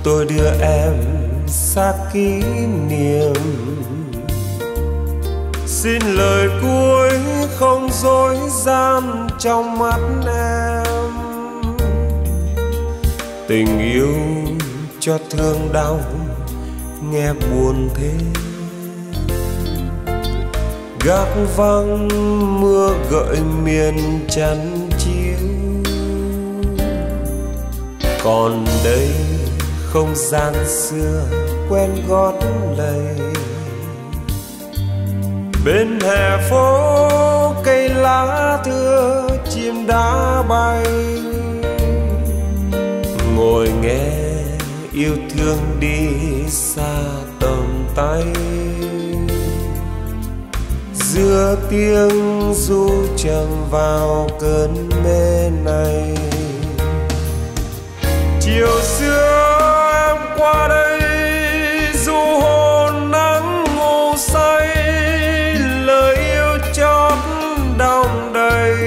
tôi đưa em xa kỷ niệm. Xin lời cuối không dối gian trong mắt em. Tình yêu cho thương đau nghe buồn thế. Gác vắng mưa gợi miền chăn chiếu. Còn đây không gian xưa quen gót lầy. Bên hè phố cây lá thưa chim đã bay. Ngồi nghe yêu thương đi xa tầm tay. Giữa tiếng ru trầm vào cơn mê này. Chiều xưa em qua đây du hồn nắng ngủ say. Lời yêu chót đong đầy.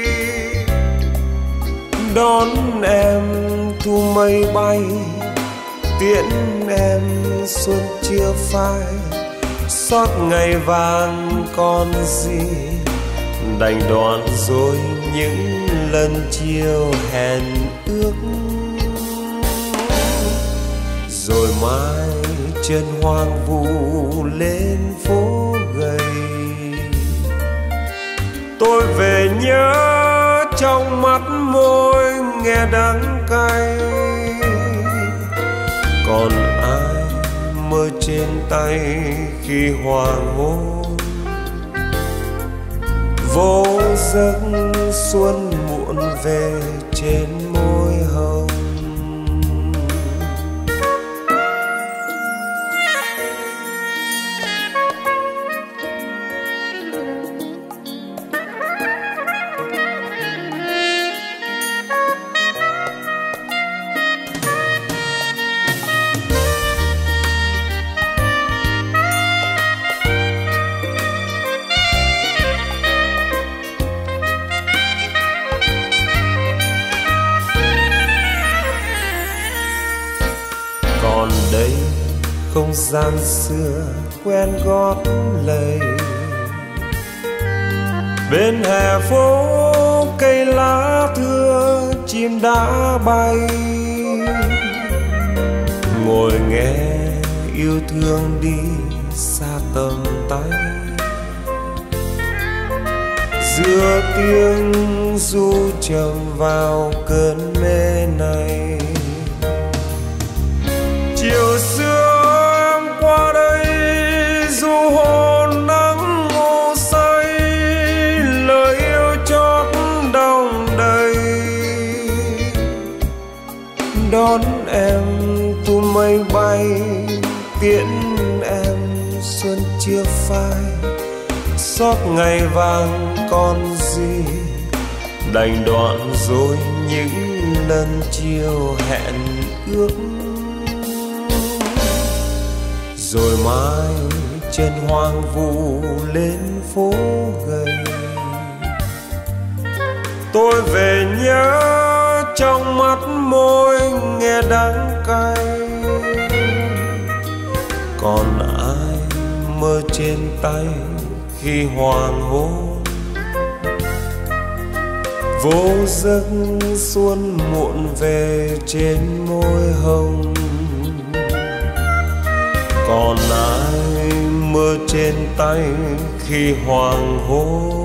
Đón em thu mây bay. Tiễn em xuân chưa phai. Xót ngày vàng còn gì. Đành đoạn rồi những lần chiều hẹn ước. Rồi mai chân hoang vu lên phố gầy. Tôi về nhớ trong mắt môi nghe đắng cay. Còn ai mơ trên tay khi hoàng hôn. Vô giấc xuân muộn về trên môi hồng. Còn đây không gian xưa quen gót lầy. Bên hè phố cây lá thưa chim đã bay. Ngồi nghe yêu thương đi xa tầm tay. Giữa tiếng ru trầm vào cơn mê này. Chiều xưa em qua đây du hồn nắng ngủ say. Lời yêu chót đong đầy. Đón em thu mây bay. Tiễn em xuân chưa phai. Xót ngày vàng còn gì. Đành đoạn rồi những lần chiều hẹn ước. Rồi mai trên hoang vu lên phố gầy. Tôi về nhớ trong mắt môi nghe đắng cay. Còn ai mơ trên tay khi hoàng hôn. Vô giấc xuân muộn về trên môi hồng. Còn ai mơ trên tay khi hoàng hôn.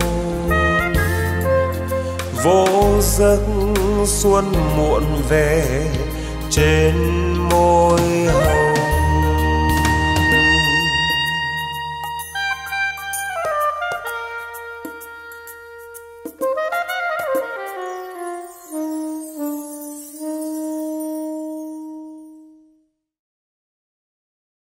Vô giấc xuân muộn về trên môi hồng.